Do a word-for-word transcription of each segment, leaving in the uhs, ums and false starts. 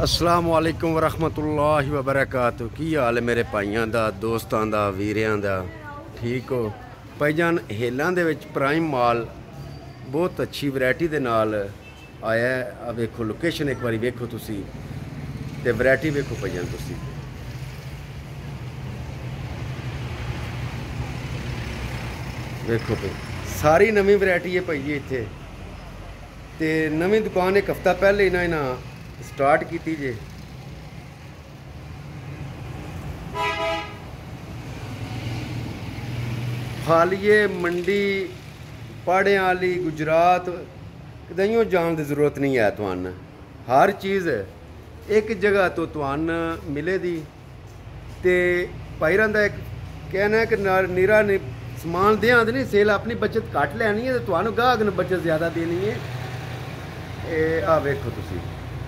अस्सलाम वालेकुम वरहमतुल्लाहि वबरकातुहू। की हाल है मेरे भाइयों का, दोस्तों का, वीरों का? ठीक हो भाईजान? हेलों दे विच प्राइम माल बहुत अच्छी वैरायटी दे नाल आया है। आ वेखो लोकेशन एक बारी वेखो तुसी ते वैरायटी वेखो भाईजान तुसी। वेखो भाई सारी नवी वैरायटी है भाई जी इत्थे। ते नवी दुकान एक हफ्ता पहले इन्हां इन्हां स्टार्ट की जे। हालिए मंडी पहाड़े वाली गुजरात कदें जाने की जरूरत नहीं है। तुहान हर चीज़ एक जगह तो तुहान मिले दी। ते भाईरां दा एक कहना है कि निरा ने समान दें आंदे नहीं, सेल अपनी बचत घट लैनी है तो तुहानू गाहक ने बचत ज़्यादा देनी है। ए आ वेखो तुसी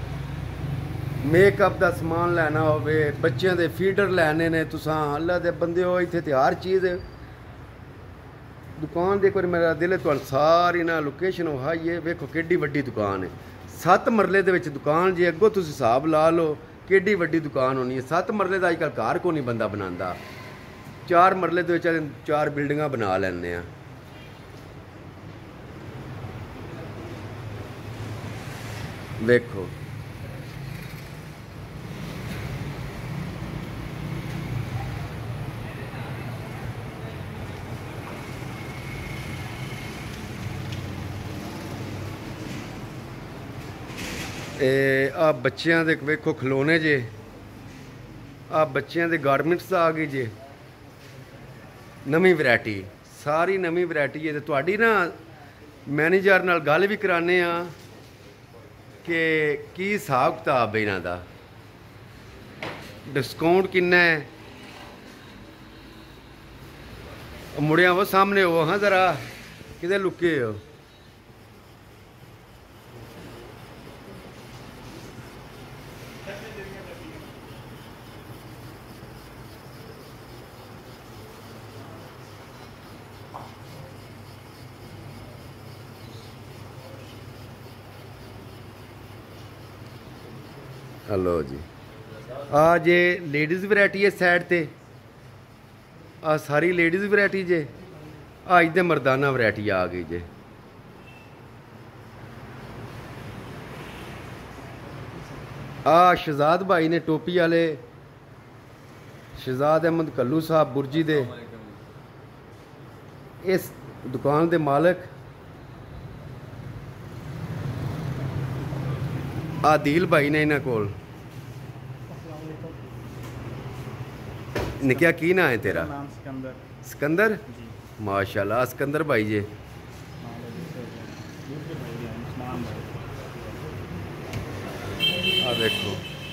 मेकअप का समान लैना हो, बच्चों के फीडर लैने ने, तुसां अल्लाह दे बंदे हो इत्थे ते हर चीज़ दुकान दे। मेरा दिल है तुहानू सारी ना लोकेशन वहाई है। वेखो केडी वड्डी दुकान है, सत्त मरले दे विच दुकान जे। अगों तुसीं हिसाब ला लो केडी वड्डी दुकान होनी है। सत्त मरले दा अजकल घर को नहीं बंदा बनांदा, चार मरले दे विच चार बिल्डिंगां बना लैंदे आ। वेखो ए आ बच्चों के वेखो खिलौने जे। आ बच्चों के गारमेंट्स आ गई जे नवी वैरायटी, सारी नवी वैरायटी है। तो तुहाडी ना मैनेजर नाल गल भी कराने आ कि की हिसाब किताब है इन्हां दा, डिस्काउंट किन्ना है। मुड़िया वो सामने हो, हाँ जरा किते लुके हो। हेलो जी, आ जे लेडीज़ वैरायटी है साइड ते, आ सारी लेडीज़ वैरायटी जे। आ इधर मर्दाना वैरायटी आ गई जे। आ शहजाद भाई ने टोपी वाले, शहजाद अहमद कल्लू साहब बुरजी दे इस दुकान दे मालक। आदिल भाई ने इन्होंने कोल निकया की ना है तेरा? सिकंदर। सिकंदर, माशाल्लाह सिकंदर भाई जे। आ देखो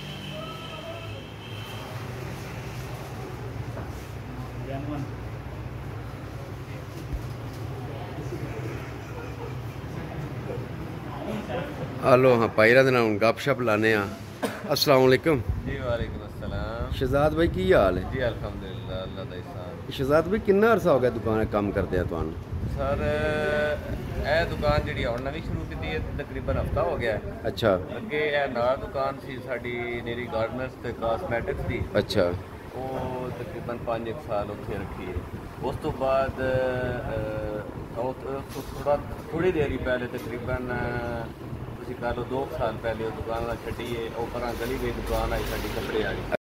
हेलो हाँ पायरा दे नाल गप शप लाने आ। अस्सलाम वालेकुम जी। वालेकुम अस्सलाम। शहजाद भाई की हाल है? जी अल्हम्दुलिल्लाह, अल्लाह दा एहसान। शहजाद भाई किन्ना अरसा हो गया दुकान काम करते हैं तुहानू? सर ए दुकान जी हुण नवीं शुरू की है, तकरीबन हफ्ता हो गया है। अच्छा। अगे ए नाल दुकान सी साडी नेरी गार्डनर्स ते कॉस्मेटिक्स दी। अच्छा। वो तकरीबन पाँच एक साल उत्थे रखी है। उस तो बाद थोड़ा थोड़ी देर ही पहले तकरीबन तुसीं कह लो दो साल पहले दुकान छड्डी है। वो परां गली गई दुकान आई साडी कपड़े वाली।